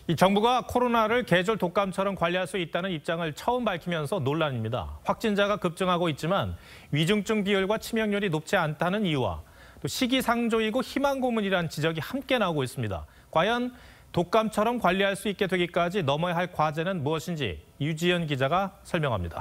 이 정부가 코로나를 계절 독감처럼 관리할 수 있다는 입장을 처음 밝히면서 논란입니다. 확진자가 급증하고 있지만 위중증 비율과 치명률이 높지 않다는 이유와 또 시기상조이고 희망 고문이라는 지적이 함께 나오고 있습니다. 과연 독감처럼 관리할 수 있게 되기까지 넘어야 할 과제는 무엇인지 유지연 기자가 설명합니다.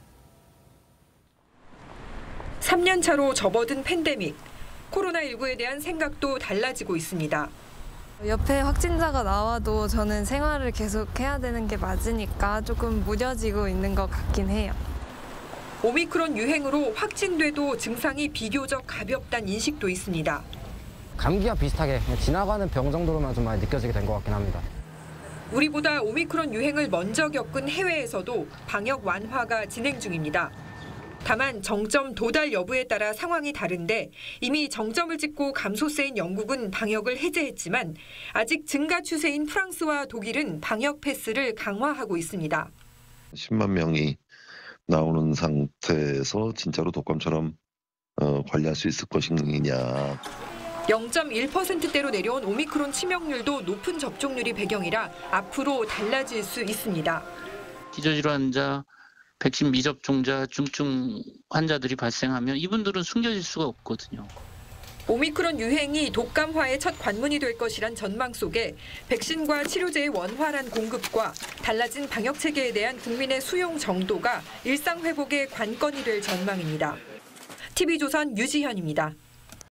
3년 차로 접어든 팬데믹. 코로나19에 대한 생각도 달라지고 있습니다. 옆에 확진자가 나와도 저는 생활을 계속 해야 되는 게 맞으니까 조금 무뎌지고 있는 것 같긴 해요. 오미크론 유행으로 확진돼도 증상이 비교적 가볍다는 인식도 있습니다. 감기와 비슷하게 그냥 지나가는 병 정도로만 좀 많이 느껴지게 된 것 같긴 합니다. 우리보다 오미크론 유행을 먼저 겪은 해외에서도 방역 완화가 진행 중입니다. 다만 정점 도달 여부에 따라 상황이 다른데 이미 정점을 찍고 감소세인 영국은 방역을 해제했지만 아직 증가 추세인 프랑스와 독일은 방역 패스를 강화하고 있습니다. 10만 명이 나오는 상태에서 진짜로 독감처럼 관리할 수 있을 것이냐. 0.1%대로 내려온 오미크론 치명률도 높은 접종률이 배경이라 앞으로 달라질 수 있습니다. 기저질환자, 백신 미접종자, 중증 환자들이 발생하면 이분들은 숨겨질 수가 없거든요. 오미크론 유행이 독감화의 첫 관문이 될 것이란 전망 속에 백신과 치료제의 원활한 공급과 달라진 방역 체계에 대한 국민의 수용 정도가 일상 회복의 관건이 될 전망입니다. TV조선 유지현입니다.